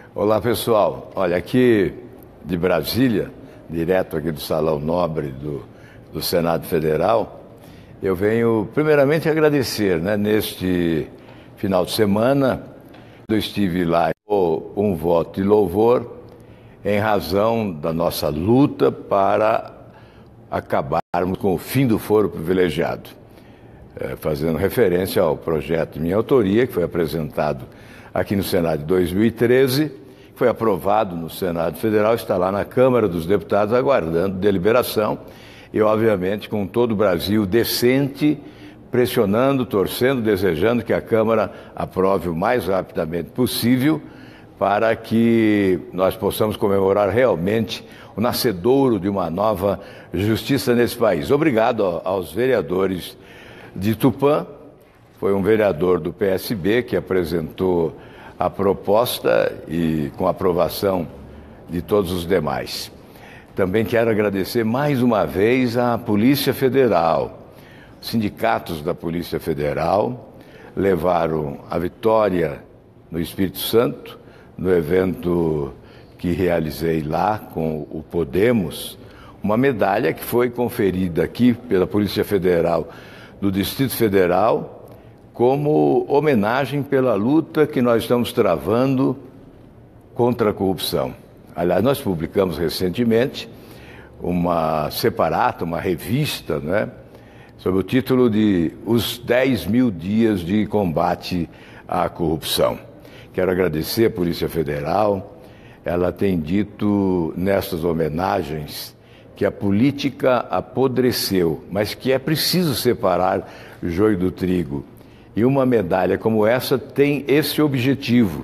Olá, pessoal. Olha, aqui de Brasília, direto aqui do Salão Nobre do Senado Federal, eu venho primeiramente agradecer, neste final de semana, eu estive lá um voto de louvor em razão da nossa luta para acabarmos com o fim do foro privilegiado, fazendo referência ao projeto de minha autoria, que foi apresentado aqui no Senado em 2013, foi aprovado no Senado Federal, está lá na Câmara dos Deputados aguardando deliberação e, obviamente, com todo o Brasil decente, pressionando, torcendo, desejando que a Câmara aprove o mais rapidamente possível para que nós possamos comemorar realmente o nascedouro de uma nova justiça nesse país. Obrigado aos vereadores de Tupã, foi um vereador do PSB que apresentou a proposta e com aprovação de todos os demais. Também quero agradecer mais uma vez à Polícia Federal. Os sindicatos da Polícia Federal levaram a vitória no Espírito Santo, no evento que realizei lá com o Podemos, uma medalha que foi conferida aqui pela Polícia Federal do Distrito Federal como homenagem pela luta que nós estamos travando contra a corrupção. Aliás, nós publicamos recentemente uma separata, uma revista, sob o título de Os 10.000 Dias de Combate à Corrupção. Quero agradecer à Polícia Federal. Ela tem dito nestas homenagens que a política apodreceu, mas que é preciso separar o joio do trigo. E uma medalha como essa tem esse objetivo,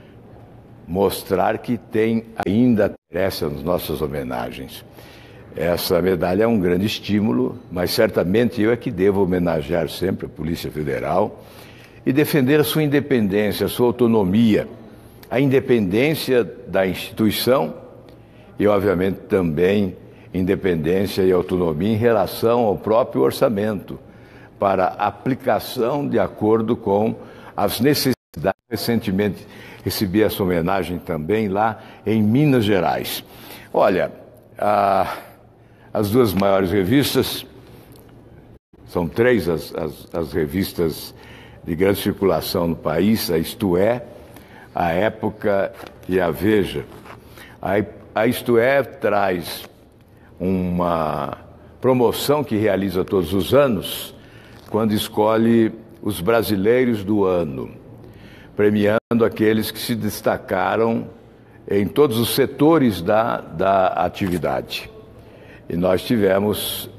mostrar que tem ainda interesse nas nossas homenagens. Essa medalha é um grande estímulo, mas certamente eu é que devo homenagear sempre a Polícia Federal e defender a sua independência, a sua autonomia, a independência da instituição e, obviamente, também independência e autonomia em relação ao próprio orçamento, para aplicação de acordo com as necessidades. Recentemente recebi essa homenagem também lá em Minas Gerais. Olha, as duas maiores revistas, são três as revistas de grande circulação no país, a Isto É, a Época e a Veja. A Isto É traz uma promoção que realiza todos os anos, quando escolhe os brasileiros do ano, premiando aqueles que se destacaram em todos os setores da atividade. E nós tivemos,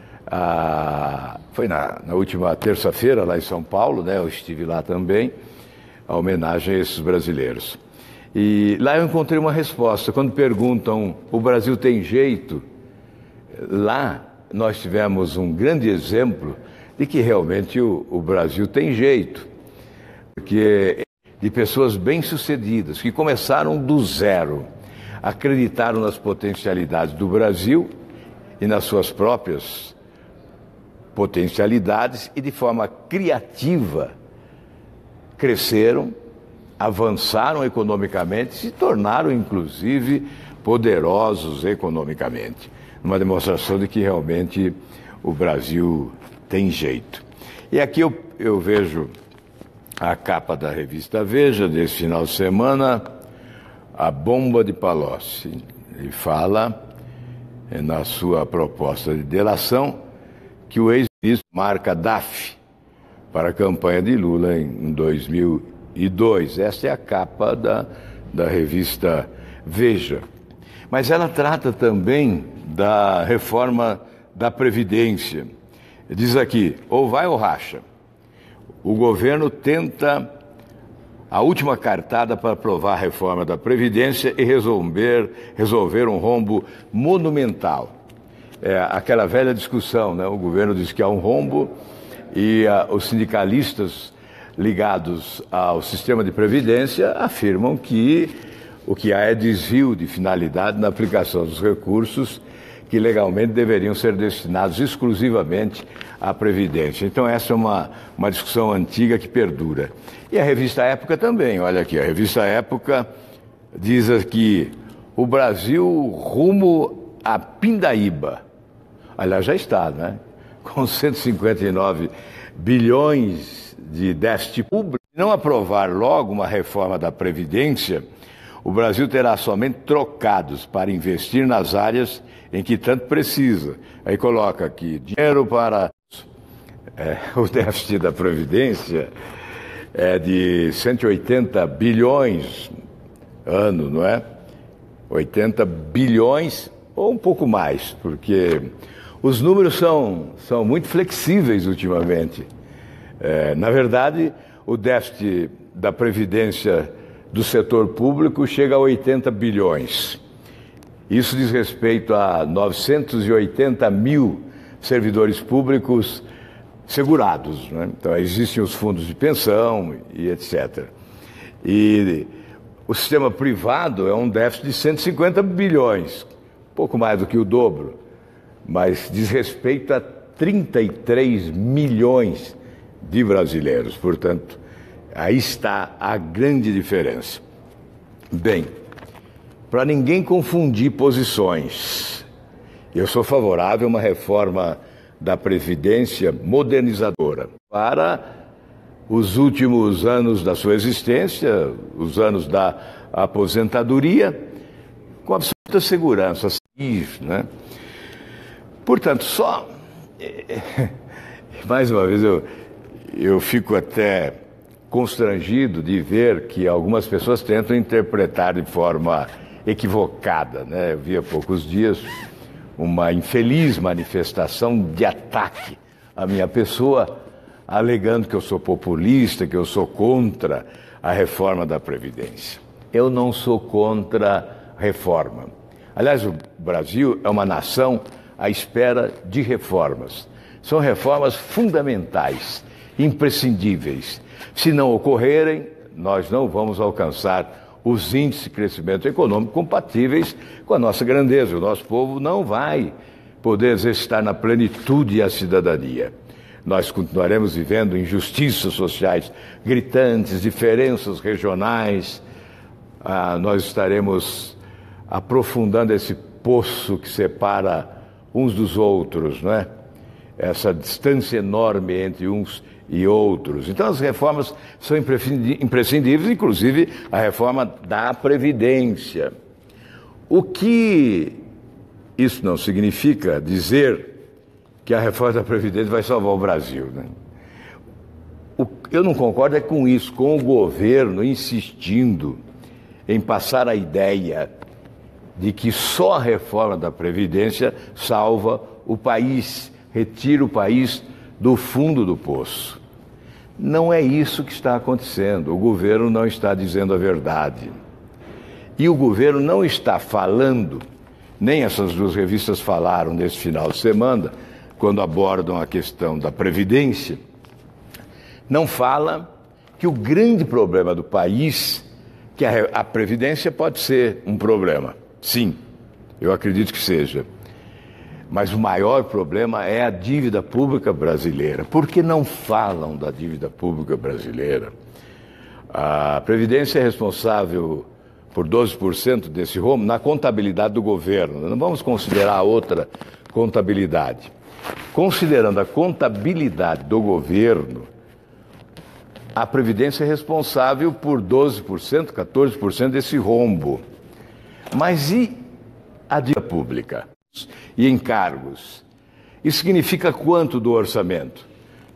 foi na última terça-feira, lá em São Paulo, eu estive lá também, a homenagem a esses brasileiros. E lá eu encontrei uma resposta. Quando perguntam, o Brasil tem jeito? Lá nós tivemos um grande exemplo de que realmente o Brasil tem jeito, porque de pessoas bem-sucedidas, que começaram do zero, acreditaram nas potencialidades do Brasil e nas suas próprias potencialidades e de forma criativa cresceram, avançaram economicamente, se tornaram inclusive poderosos economicamente. Uma demonstração de que realmente o Brasil tem jeito. E aqui eu vejo a capa da revista Veja desse final de semana, a bomba de Palocci. Ele fala, na sua proposta de delação, que o ex-ministro marca DAF para a campanha de Lula em 2002. Esta é a capa da revista Veja. Mas ela trata também da reforma da Previdência. Diz aqui, ou vai ou racha. O governo tenta a última cartada para aprovar a reforma da Previdência e resolver um rombo monumental. É aquela velha discussão, o governo diz que há um rombo e os sindicalistas ligados ao sistema de Previdência afirmam que o que há é desvio de finalidade na aplicação dos recursos que legalmente deveriam ser destinados exclusivamente à Previdência. Então essa é uma discussão antiga que perdura. E a revista Época também, olha aqui, a revista Época diz aqui, o Brasil rumo a Pindaíba. Aliás, já está, né? Com 159 bilhões de déficit público. Se não aprovar logo uma reforma da Previdência, o Brasil terá somente trocados para investir nas áreas em que tanto precisa. Aí coloca aqui, dinheiro para o déficit da Previdência é de 180 bilhões ano, não é? 80 bilhões ou um pouco mais, porque os números são muito flexíveis ultimamente. Na verdade, o déficit da Previdência do setor público chega a 80 bilhões. Isso diz respeito a 980 mil servidores públicos segurados, né? Então, existem os fundos de pensão e etc. E o sistema privado é um déficit de 150 bilhões, pouco mais do que o dobro, mas diz respeito a 33 milhões de brasileiros. Portanto, aí está a grande diferença. Bem, para ninguém confundir posições, eu sou favorável a uma reforma da Previdência modernizadora para os últimos anos da sua existência, os anos da aposentadoria, com absoluta segurança, né? Portanto, mais uma vez, eu fico até constrangido de ver que algumas pessoas tentam interpretar de forma equivocada, né? Eu vi há poucos dias uma infeliz manifestação de ataque à minha pessoa, alegando que eu sou populista, que eu sou contra a reforma da Previdência. Eu não sou contra a reforma. Aliás, o Brasil é uma nação à espera de reformas. São reformas fundamentais, imprescindíveis. Se não ocorrerem, nós não vamos alcançar os índices de crescimento econômico compatíveis com a nossa grandeza. O nosso povo não vai poder exercitar na plenitude a cidadania. Nós continuaremos vivendo injustiças sociais gritantes, diferenças regionais. Nós estaremos aprofundando esse poço que separa uns dos outros, não é? Essa distância enorme entre uns e outros. Então, as reformas são imprescindíveis, inclusive a reforma da Previdência. O que isso não significa dizer que a reforma da Previdência vai salvar o Brasil, né? Eu não concordo com isso, com o governo insistindo em passar a ideia de que só a reforma da Previdência salva o país, retira o país do fundo do poço. Não é isso que está acontecendo. O governo não está dizendo a verdade. E o governo não está falando, nem essas duas revistas falaram nesse final de semana, quando abordam a questão da Previdência, não fala que o grande problema do país, que a Previdência pode ser um problema. Sim, eu acredito que seja. Mas o maior problema é a dívida pública brasileira. Por que não falam da dívida pública brasileira? A Previdência é responsável por 12% desse rombo na contabilidade do governo. Não vamos considerar outra contabilidade. Considerando a contabilidade do governo, a Previdência é responsável por 12%, 14% desse rombo. Mas e a dívida pública? E encargos? Isso significa quanto do orçamento?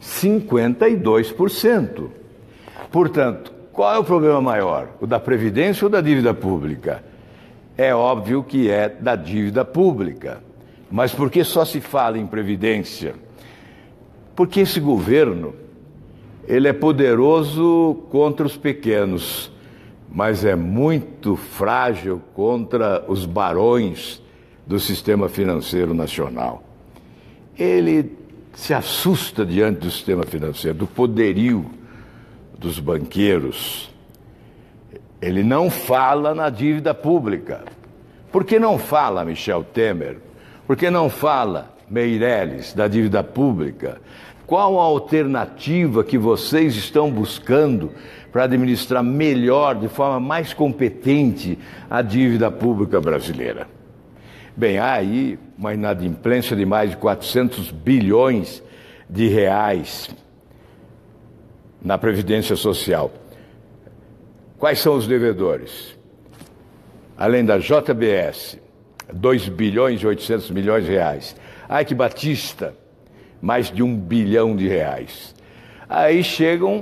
52%. Portanto, qual é o problema maior? O da Previdência ou da dívida pública? É óbvio que é da dívida pública. Mas por que só se fala em Previdência? Porque esse governo, ele é poderoso contra os pequenos, mas é muito frágil contra os barões do sistema financeiro nacional. Ele se assusta diante do sistema financeiro, do poderio dos banqueiros. Ele não fala na dívida pública. Por que não fala Michel Temer? Por que não fala Meirelles da dívida pública? Qual a alternativa que vocês estão buscando para administrar melhor, de forma mais competente, a dívida pública brasileira. Bem, há aí uma inadimplência de mais de 400 bilhões de reais na Previdência Social. Quais são os devedores? Além da JBS, 2 bilhões e 800 milhões de reais. Ike Batista, mais de 1 bilhão de reais. Aí chegam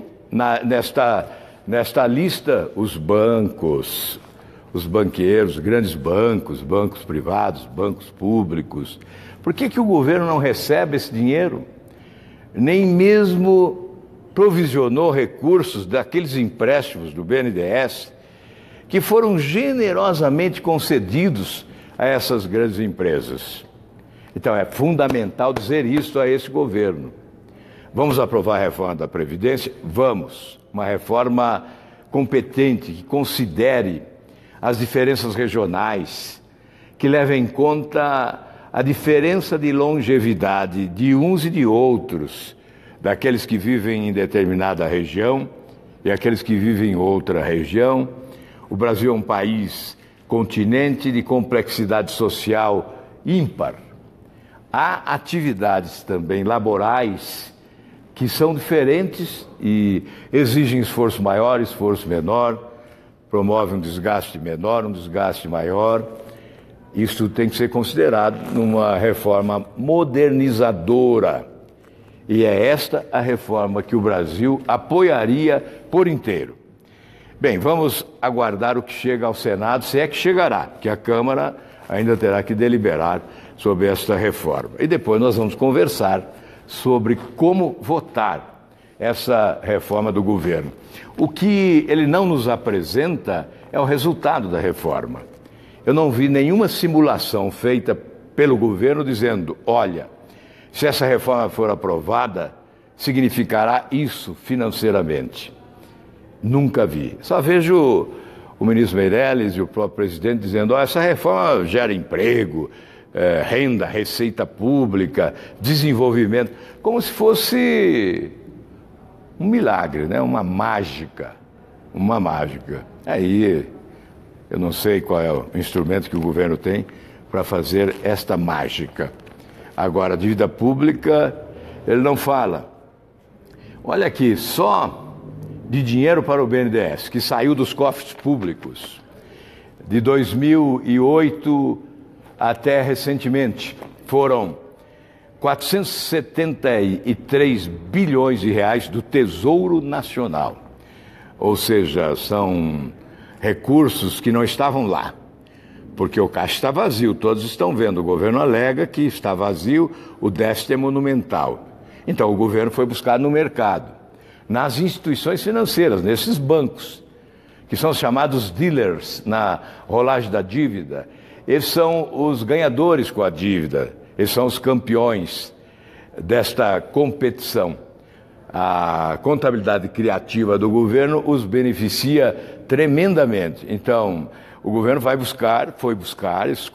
nesta lista os bancos, os banqueiros, grandes bancos, bancos privados, bancos públicos. Por que o governo não recebe esse dinheiro? Nem mesmo provisionou recursos daqueles empréstimos do BNDES que foram generosamente concedidos a essas grandes empresas. Então é fundamental dizer isso a esse governo. Vamos aprovar a reforma da Previdência? Vamos. Uma reforma competente, que considere as diferenças regionais, que leve em conta a diferença de longevidade de uns e de outros, daqueles que vivem em determinada região e aqueles que vivem em outra região. O Brasil é um país continente de complexidade social ímpar. Há atividades também laborais que são diferentes e exigem esforço maior, esforço menor, promovem um desgaste menor, um desgaste maior. Isso tem que ser considerado numa reforma modernizadora. E é esta a reforma que o Brasil apoiaria por inteiro. Bem, vamos aguardar o que chega ao Senado, se é que chegará, que a Câmara ainda terá que deliberar sobre esta reforma. E depois nós vamos conversar sobre como votar essa reforma do governo. O que ele não nos apresenta é o resultado da reforma. Eu não vi nenhuma simulação feita pelo governo dizendo, olha, se essa reforma for aprovada, significará isso financeiramente. Nunca vi. Só vejo o ministro Meirelles e o próprio presidente dizendo, essa reforma gera emprego, renda, receita pública, desenvolvimento, como se fosse um milagre, né? Uma mágica. Aí, eu não sei qual é o instrumento que o governo tem para fazer esta mágica. Agora, a dívida pública, ele não fala. Olha aqui, só de dinheiro para o BNDES, que saiu dos cofres públicos, de 2008 até recentemente, foram 473 bilhões de reais do Tesouro Nacional. Ou seja, são recursos que não estavam lá, porque o caixa está vazio, todos estão vendo, o governo alega que está vazio, o déficit é monumental. Então o governo foi buscar no mercado, nas instituições financeiras, nesses bancos, que são chamados dealers na rolagem da dívida. Eles são os ganhadores com a dívida, eles são os campeões desta competição. A contabilidade criativa do governo os beneficia tremendamente. Então, o governo foi buscar esses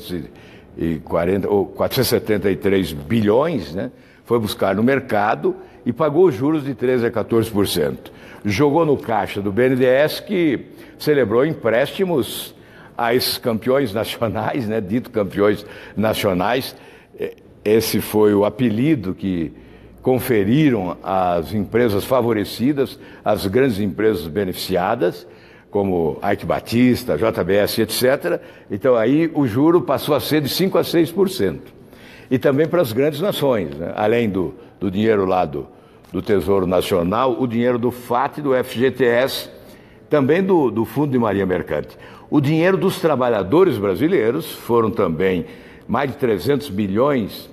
473 bilhões, né? Foi buscar no mercado e pagou juros de 13% a 14%. Jogou no caixa do BNDES, que celebrou empréstimos a esses campeões nacionais, né? Dito campeões nacionais. Esse foi o apelido que conferiram às empresas favorecidas, às grandes empresas beneficiadas, como Ike Batista, JBS, etc. Então aí o juro passou a ser de 5% a 6%. E também para as grandes nações, né? Além do dinheiro lá do Tesouro Nacional, o dinheiro do FAT, do FGTS, também do Fundo de Marinha Mercante. O dinheiro dos trabalhadores brasileiros foram também mais de 300 bilhões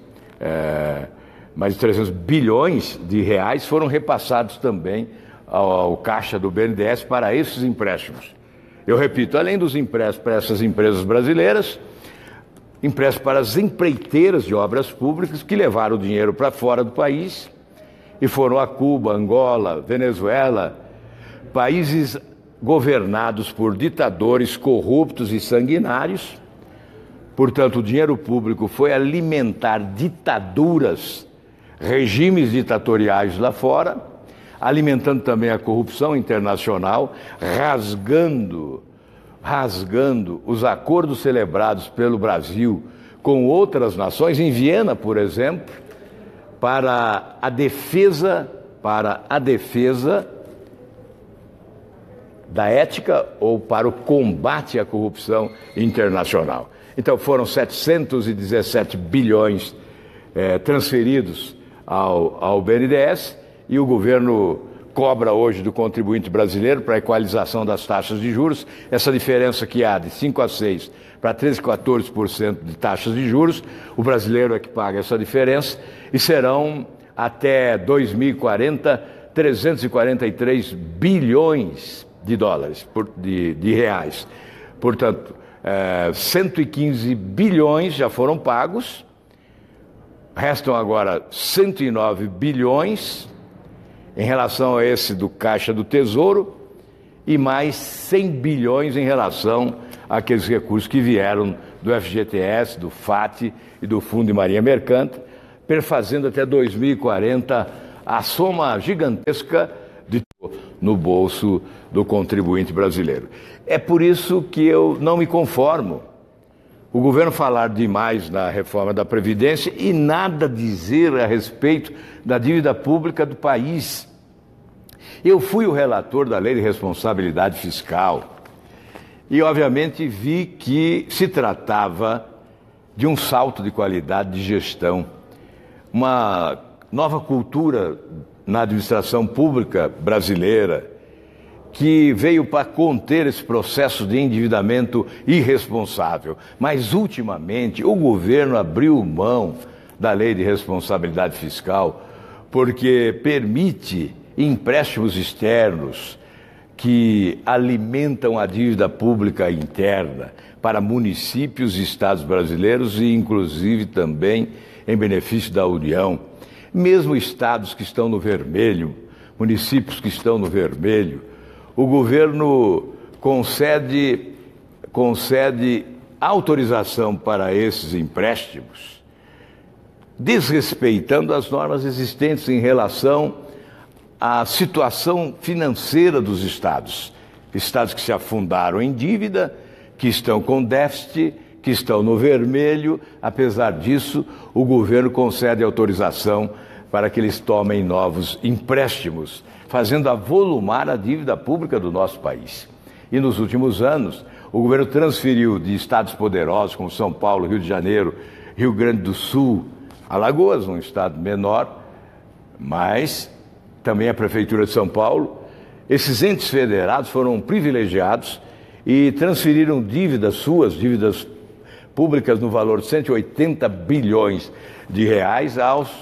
de reais foram repassados também ao caixa do BNDES para esses empréstimos. Eu repito, além dos empréstimos para essas empresas brasileiras, empréstimos para as empreiteiras de obras públicas que levaram o dinheiro para fora do país e foram a Cuba, Angola, Venezuela, países governados por ditadores corruptos e sanguinários. Portanto, o dinheiro público foi alimentar ditaduras, regimes ditatoriais lá fora. alimentando também a corrupção internacional, rasgando os acordos celebrados pelo Brasil com outras nações, em Viena, por exemplo, para a defesa da ética ou para o combate à corrupção internacional. Então foram 717 bilhões transferidos ao BNDES, e o governo cobra hoje do contribuinte brasileiro para a equalização das taxas de juros, essa diferença que há de 5 a 6 para 13 a 14% de taxas de juros, o brasileiro é que paga essa diferença, e serão até 2040 343 bilhões de dólares, de reais. Portanto, 115 bilhões já foram pagos, restam agora 109 bilhões em relação a esse do Caixa do Tesouro e mais 100 bilhões em relação àqueles recursos que vieram do FGTS, do FAT e do Fundo de Marinha Mercante, perfazendo até 2040 a soma gigantesca no bolso do contribuinte brasileiro. É por isso que eu não me conformo o governo falar demais na reforma da Previdência e nada dizer a respeito da dívida pública do país. Eu fui o relator da Lei de Responsabilidade Fiscal e, obviamente, vi que se tratava de um salto de qualidade de gestão, uma nova cultura na administração pública brasileira, que veio para conter esse processo de endividamento irresponsável. Mas, ultimamente, o governo abriu mão da Lei de Responsabilidade Fiscal porque permite empréstimos externos que alimentam a dívida pública interna para municípios e estados brasileiros e, inclusive, também em benefício da União. Mesmo estados que estão no vermelho, municípios que estão no vermelho, o governo concede autorização para esses empréstimos, desrespeitando as normas existentes em relação à situação financeira dos estados. Estados que se afundaram em dívida, que estão com déficit, que estão no vermelho. Apesar disso, o governo concede autorização para que eles tomem novos empréstimos, fazendo avolumar a dívida pública do nosso país. E nos últimos anos, o governo transferiu de estados poderosos como São Paulo, Rio de Janeiro, Rio Grande do Sul, Alagoas, um estado menor, mas também a Prefeitura de São Paulo. Esses entes federados foram privilegiados e transferiram dívidas públicas no valor de 180 bilhões de reais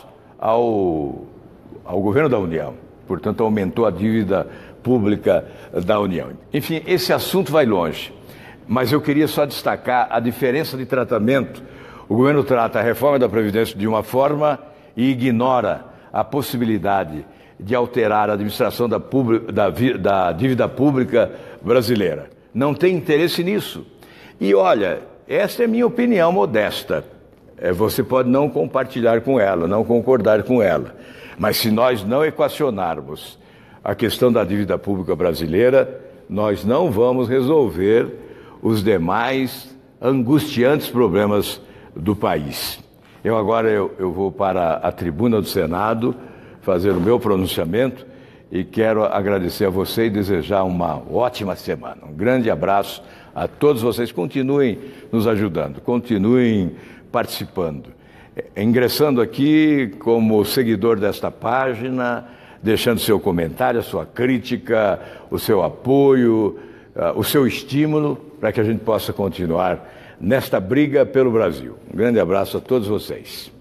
ao governo da União. Portanto, aumentou a dívida pública da União. Enfim, esse assunto vai longe, mas eu queria só destacar a diferença de tratamento. O governo trata a reforma da Previdência de uma forma e ignora a possibilidade de alterar a administração da dívida pública brasileira. Não tem interesse nisso. E olha, essa é a minha opinião modesta. Você pode não compartilhar com ela, não concordar com ela. Mas se nós não equacionarmos a questão da dívida pública brasileira, nós não vamos resolver os demais angustiantes problemas do país. Agora eu vou para a tribuna do Senado fazer o meu pronunciamento e quero agradecer a você e desejar uma ótima semana. Um grande abraço a todos vocês. Continuem nos ajudando, continuem participando. Ingressando aqui como seguidor desta página, deixando seu comentário, a sua crítica, o seu apoio, o seu estímulo para que a gente possa continuar nesta briga pelo Brasil. Um grande abraço a todos vocês.